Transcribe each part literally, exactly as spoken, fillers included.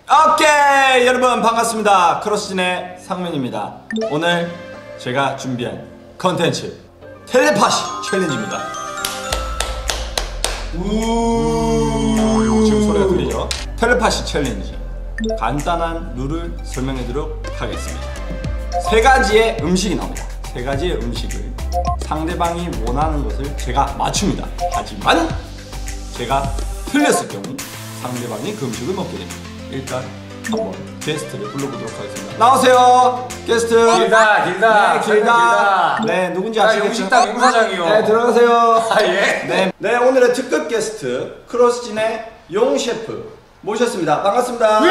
오케이 여러분 반갑습니다. 크로스진의 상민입니다. 오늘 제가 준비한 컨텐츠 텔레파시 챌린지입니다. 우 지금 소리가 들리죠? 텔레파시 챌린지 간단한 룰을 설명해드리도록 하겠습니다. 세 가지의 음식이 나옵니다. 세 가지의 음식을 상대방이 원하는 것을 제가 맞춥니다. 하지만 제가 틀렸을 경우 상대방이 그 음식을 먹게 됩니다. 일단 한번 게스트를 불러보도록 하겠습니다. 나오세요 게스트. 길다 길다 네, 길다. 네 누군지 아시겠죠? 용식당 용사장이요. 네 들어가세요. 아 예. 네, 네 오늘의 특급 게스트 크로스진의 용 셰프 모셨습니다. 반갑습니다.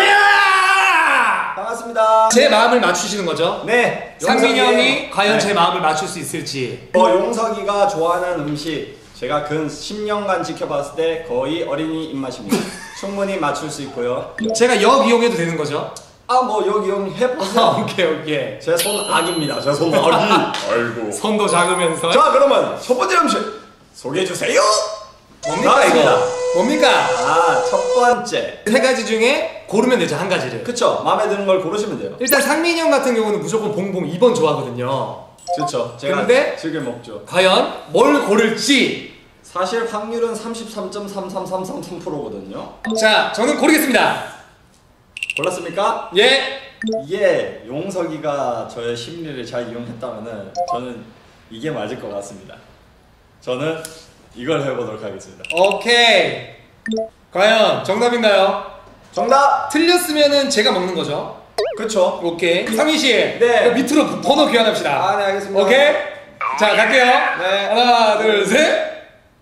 반갑습니다. 제 마음을 맞추시는 거죠? 네. 상민이 형이 과연 네. 제 마음을 맞출 수 있을지. 어, 용석이가 좋아하는 음식 제가 근 십 년간 지켜봤을 때 거의 어린이 입맛입니다. 충분히 맞출 수 있고요. 제가 역 이용해도 되는 거죠? 아 뭐 여기 형 해보세요. 아, 오케이 오케이. 제 손 악입니다. 제 손 악이. 아이고. 손도 작으면서. 자 그러면 첫 번째 음식 소개해주세요. 뭡니까 이거? 뭡니까? 아 첫 번째 세 가지 중에 고르면 되죠, 한 가지를. 그쵸 마음에 드는 걸 고르시면 돼요. 일단 상민이 형 같은 경우는 무조건 봉봉 이 번 좋아하거든요. 그쵸 제가 근데 즐겨 먹죠. 과연 뭘 고를지. 사실 확률은 삼십삼 점 삼삼삼삼 퍼센트거든요 자 저는 고르겠습니다. 골랐습니까? 예. 이게 용석이가 저의 심리를 잘 이용했다면은 저는 이게 맞을 것 같습니다. 저는 이걸 해보도록 하겠습니다. 오케이. 과연 정답인가요? 정답! 틀렸으면은 제가 먹는 거죠. 그쵸? 오케이. 상민 씨. 네. 밑으로 번호 교환합시다. 아, 네, 알겠습니다. 오케이. 자, 갈게요. 네. 하나, 둘, 셋.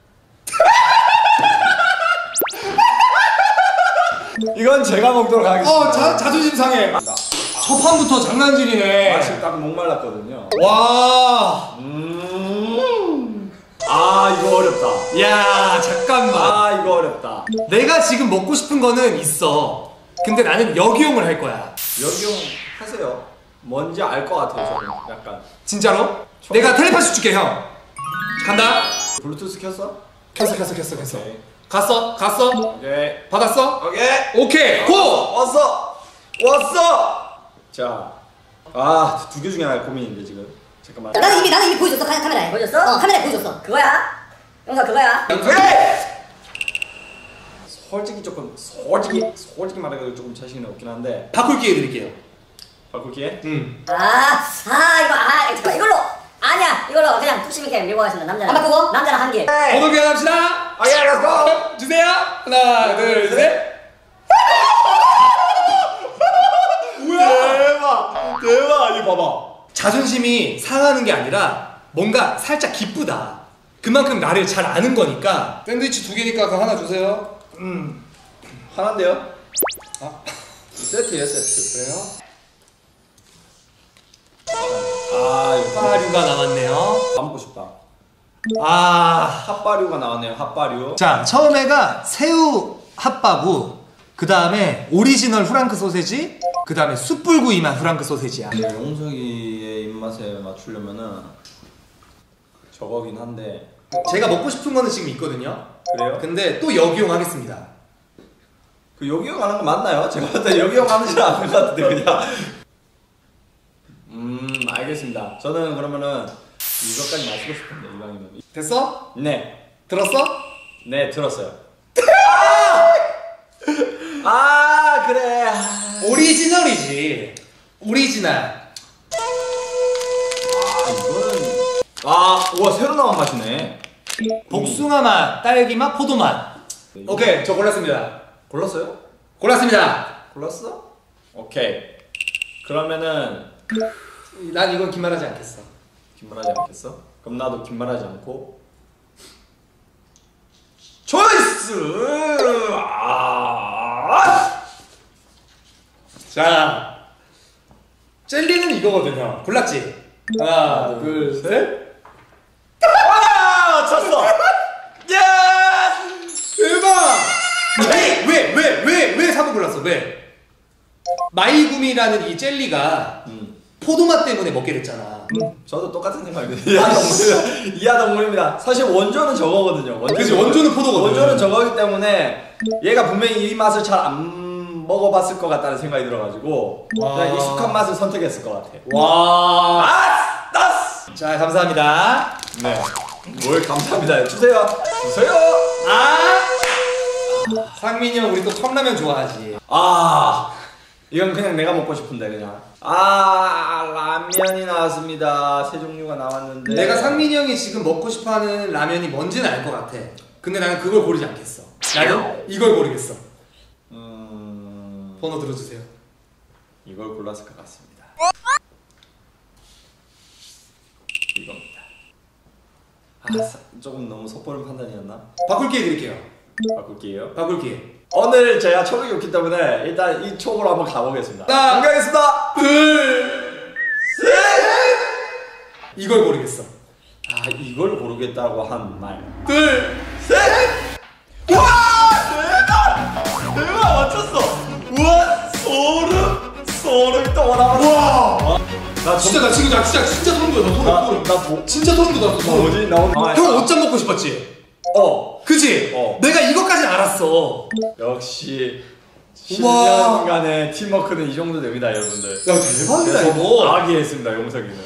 이건 제가 먹도록 하겠습니다. 어, 자, 자존심 상해. 첫 판부터 장난질이네. 마실 딱 목말랐거든요. 와. 음. 아, 이거 어렵다. 야, 잠깐만. 아, 이거 어렵다. 내가 지금 먹고 싶은 거는 있어. 근데 나는 역이용을 할 거야. 역이용 하세요. 뭔지 알 것 같아요, 저는. 약간. 진짜로? 내가 텔레파시 줄게, 형. 간다. 블루투스 켰어? 켰어, 켰어, 켰어, 켰어. 오케이. 갔어? 갔어? 오케이. 받았어? 오케이. 오케이, 고! 왔어! 왔어! 자, 아, 두 개 중에 하나 고민인데 지금. 잠깐만. 나는 이미 나는 이미 보여줬어 카, 카메라에. 보여줬어? 어 카메라에 보여줬어. 그거야? 영사 그거야? 오케이! 솔직히 조금 솔직히 솔직히 말해도 조금 자신이 없긴 한데 바꿀 기회 드릴게요. 바꿀 기회? 응. 아, 아 이거 아 잠깐 이걸로 아니야 이걸로 그냥 뚝심 있게 밀고 가겠습니다. 남자랑 안 바꾸고 남자랑 한 개. 번호 교환합시다. 아, 예, 알았어. 주세요. 하나, 둘, 셋. 뭐야? 대박, 대박. 이거 봐봐. 자존심이 상하는 게 아니라 뭔가 살짝 기쁘다. 그만큼 나를 잘 아는 거니까. 샌드위치 두 개니까 그 하나 주세요. 음. 하나인데요? 아. 세트예요, 세트. 그래요? 아, 이거 핫바류가 나왔네요. 다 먹고 싶다. 아. 핫바류가 나왔네요. 핫바류. 자, 처음에가 새우 핫바구, 그 다음에 오리지널 프랑크 소세지, 그 다음에 숯불구이 맛 프랑크 소세지야. 이제 용석이의 입맛에 맞추려면은 저거긴 한데 제가 먹고 싶은 거는 지금 있거든요. 그래요? 근데 또 역이용 하겠습니다. 그 여기용 가는 거 맞나요? 제가 봤을 때 여기용 가는지는 않는 것 같은데 그냥. 음 알겠습니다. 저는 그러면은 이것까지 마시고 싶은데 이왕이면. 됐어? 네. 들었어? 네 들었어요. 아! 아 그래. 오리지널이지. 오리지널. 아 이거는 아 우와 새로 나온 맛이네. 복숭아 맛, 딸기 맛, 포도 맛. 오케이, 저 골랐습니다. 골랐어요? 골랐습니다. 골랐어? 오케이. 그러면은 난 이건 긴말하지 않겠어. 긴말하지 않겠어? 그럼 나도 긴말하지 않고 초이스! 아! 자, 젤리는 이거거든요. 골랐지? 하나, 둘, 셋. 아! 쳤어! 예! 대박! 왜, 왜, 왜, 왜, 왜 사 번 골랐어? 왜? 마이구미라는 이 젤리가 음. 포도맛 때문에 먹게 됐잖아. 음, 저도 똑같은 생각입니다. 이하동물, 이하동물입니다. 사실 원조는 저거거든요. 원조, 그치, 원조는 포도거든. 원조는 저거기 때문에 얘가 분명히 이 맛을 잘 안 먹어봤을 것 같다는 생각이 들어가지고 그냥 익숙한 맛을 선택했을 것 같아. 와. 아! 따스! 자, 감사합니다. 네. 뭘 감사합니다. 주세요. 주세요. 아! 상민이 형 우리 또 컵라면 좋아하지. 아, 이건 그냥 내가 먹고 싶은데 그냥. 아, 라면이 나왔습니다. 세 종류가 나왔는데. 내가 상민이 형이 지금 먹고 싶어하는 라면이 뭔지는 알 것 같아. 근데 나는 그걸 고르지 않겠어. 나는 이걸 고르겠어. 음... 번호 들어주세요. 이걸 골랐을 것 같습니다. 이겁니다. 아, 사, 조금 너무 섣부른 판단이었나? 바꿀 기회 드릴게요. 바꿀게요. 바꿀 기회. 오늘 제가 촉이 좋기 때문에 일단 이 촉으로 한번 가보겠습니다. 하나, 공개하겠습니다. 둘, 셋. 이걸 고르겠어. 아, 이걸 고르겠다고 한 말. 둘, 셋! 와! 대박! 대박! 맞췄어! 우와! 소름! 소름이 또 올라왔어! 와! 나 진짜 나 지금 나 진짜 진짜 소름 돋아. 소름 나, 소름. 나 뭐, 진짜 소름 돋았어. 소름. 뭐지? 나 오늘 형 옷장 먹고 싶었지? 어! 그치? 어. 내가 이것까지 알았어. 역시 우와. 십 년간의 팀워크는 이 정도 됩니다, 여러분들. 야 대박이다 계속 이거. 아기했습니다, 용석이는.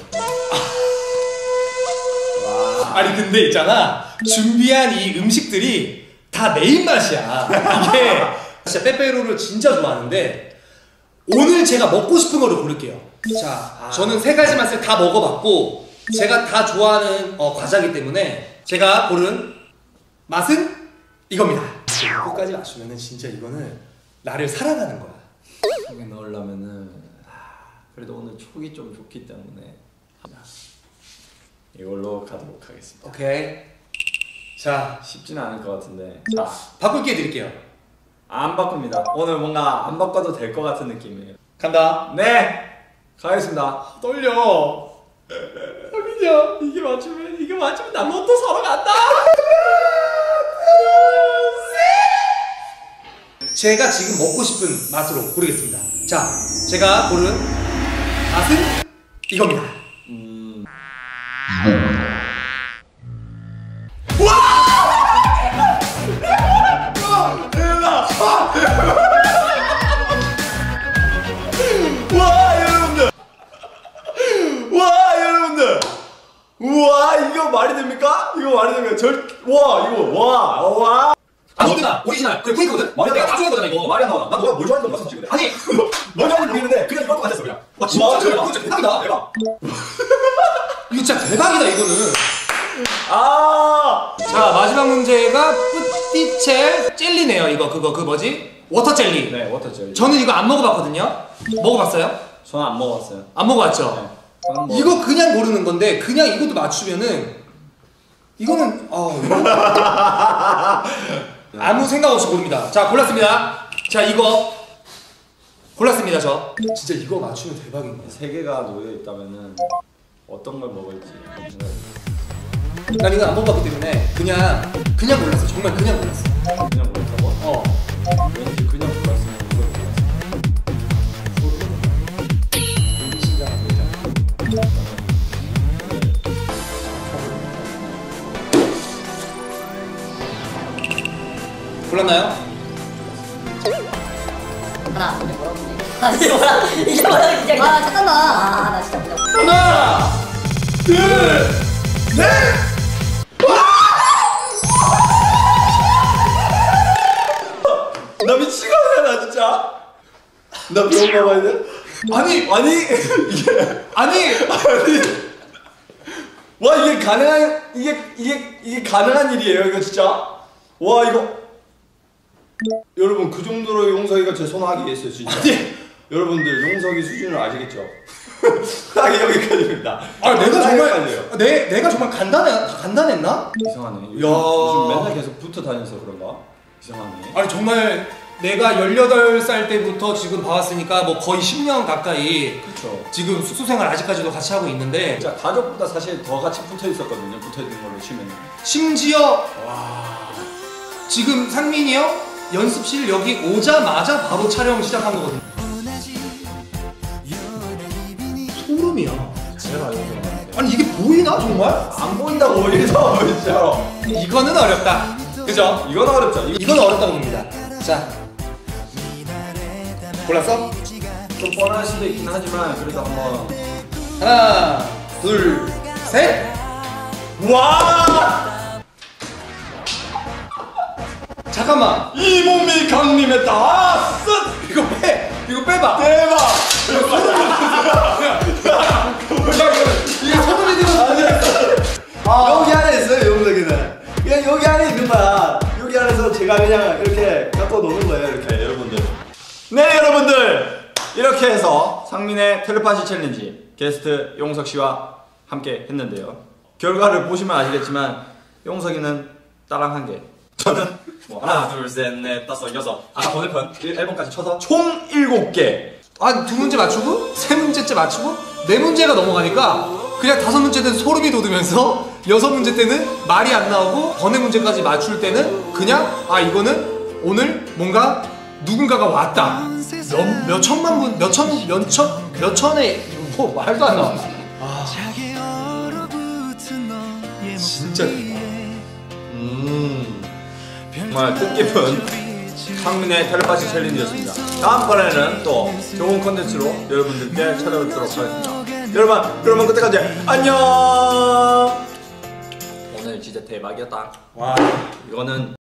와. 아니 근데 있잖아, 준비한 이 음식들이 다 내 입맛이야. 이게 진짜 빼빼로를 진짜 좋아하는데 오늘 제가 먹고 싶은 거를 고를게요. 자, 아. 저는 세 가지 맛을 다 먹어봤고 제가 다 좋아하는 어, 과자이기 때문에 제가 고른 맛은 이겁니다. 이거까지 맞추면은 진짜 이거는 나를 사랑하는 거야. 촉에 넣으려면은 아, 그래도 오늘 촉이 좀 좋기 때문에 이걸로 가도록 하겠습니다. 오케이. 자, 쉽지는 않을 것 같은데. 자, 바꿀 기회 드릴게요. 안 바꿉니다. 오늘 뭔가 안 바꿔도 될 것 같은 느낌이에요. 간다. 네, 가겠습니다. 떨려. 민이야, 이게 맞추면 이게 맞추면 나 로또 사러 간다. 제가 지금 먹고 싶은 맛으로 고르겠습니다. 자, 제가 고른 맛은 이겁니다. 음. 와, 여러분들. 와, 여러분들. 우와, 이거 말이 됩니까? 이거 말이 됩니까? 절, 와, 이거, 와, 와. 아니구나, 오리지널. 그래, 케이크거든? 말이 내가 안 다 좋아한 거잖아, 이거. 말이 안 나와. 나 너가 뭘 좋아하는지 몰랐어, 지금. 아니, 뭘 좋아하는지 모르겠는데, 그냥 이럴 것 같았어, 그냥. 와, 진짜 와, 대박. 진짜 대박이다, 대박. 이거 진짜 대박이다, 이거는. 아! 자, 마지막 문제가 뿌띠첼 젤리네요, 이거. 그거, 그 뭐지? 워터 젤리. 네, 워터젤리. 저는 이거 안 먹어봤거든요? 먹어봤어요? 저는 안 먹어봤어요. 안 먹어봤죠? 네. 저는 뭐- 이거 그냥 고르는 건데, 그냥 이것도 맞추면은, 이거는, 아, 이거. 아무 생각 없이 고릅니다. 자, 골랐습니다. 자, 이거. 골랐습니다, 저. 진짜 이거 맞추면 대박입니다. 세 개가 놓여 있다면은 어떤 걸 먹을지. 난 이거 안 먹어봤기 때문에, 그냥, 그냥 골랐어. 정말 그냥 골랐어. 그냥 먹었다고? 어. 왠지 그냥 골랐으면 이걸 골랐어. 신장 안 되잖아. 골랐나요? 하나, 근데 뭐라고 그러지? 아, 이게 뭐야? 이게 뭐야? 진짜. 아, 잠깐만. 아, 나 진짜 뭐야? 하나, 둘, 넷! 나 미치겠네, 나 진짜. 나 병원 가봐야 돼? 아니, 아니, 이게. 아니! 아니. 와, 이게 가능한, 이게, 이게, 이게 가능한 일이에요, 이거 진짜? 와, 이거. 여러분, 그 정도로 용석이가 제 손하기 했어요, 진짜. 아니. 여러분들, 용석이 수준을 아시겠죠? 딱 여기까지입니다. 아, 내가 딱 정말, 여기까지예요. 내, 내가 정말 간단해, 간단했나? 이상하네. 요즘, 야. 요즘 맨날 계속 붙어 다녀서 그런가? 이상하네. 아니, 정말 내가 열여덟 살 때부터 지금 봐왔으니까 뭐 거의 십 년 가까이 그쵸. 지금 숙소 생활 아직까지도 같이 하고 있는데 진짜 가족보다 사실 더 같이 붙어 있었거든요. 붙어 있는 걸로 치면. 심지어 와. 지금 상민이 형 연습실 여기 오자마자 바로 촬영 시작한 거거든요. 소름이야. 제가 이거 아니 이게 보이나 정말? 안 보인다고 어디서 진짜로. 이거는 어렵다. 그죠? 이건 어렵죠. 이거 이건 어렵다고 봅니다. 자, 골랐어? 좀 뻔할 수도 있긴 하지만 그래도 한번. 하나, 둘, 셋. 와! 잠깐만. 이 몸이 강림했다. 아, 쓰! 이거 빼. 이거 빼봐. 대박! 이게 소문이 들어. 아, 여기 안에 있어요, 용석이는. 그냥 여기 안에 있는 거야. 여기 안에서 제가 그냥 이렇게 갖고 노는 거예요, 이렇게 여러분들. 네, 여러분들 이렇게 해서 상민의 텔레파시 챌린지 게스트 용석 씨와 함께 했는데요. 결과를 보시면 아시겠지만 용석이는 따랑 한 개, 저는 뭐 하나, 둘, 셋, 넷, 다섯, 여섯, 아 번외편 앨범까지 쳐서 총 일곱 개. 아, 두 문제 맞추고 세 문제째 맞추고 네 문제가 넘어가니까 그냥 다섯 문제 때는 소름이 돋으면서 여섯 문제 때는 말이 안 나오고 번외 문제까지 맞출 때는 그냥 아 이거는 오늘 뭔가 누군가가 왔다. 몇, 몇 천만 분, 몇 천, 몇 천, 몇 천에 뭐 말도 안 나와. 아, 진짜 음, 정말 뜻깊은 상민의 텔레파시 챌린지였습니다. 다음번에는 또 좋은 컨텐츠로 여러분들께 찾아뵙도록 하겠습니다. 여러분, 그러면 그때까지 안녕. 오늘 진짜 대박이었다. 와. 이거는